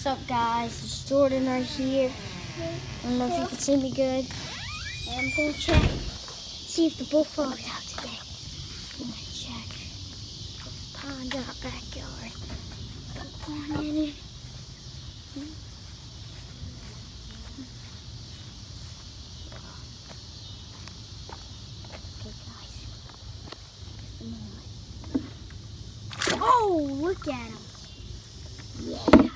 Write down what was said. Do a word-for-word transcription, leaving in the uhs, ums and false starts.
What's up, guys? It's Jordan right here. I don't know if you can see me good. And I'm gonna check, see if the bullfrog's out today. I'm gonna check the pond in our backyard. Go on in it. Okay, guys. Just a moment. Oh, look at him. Yeah.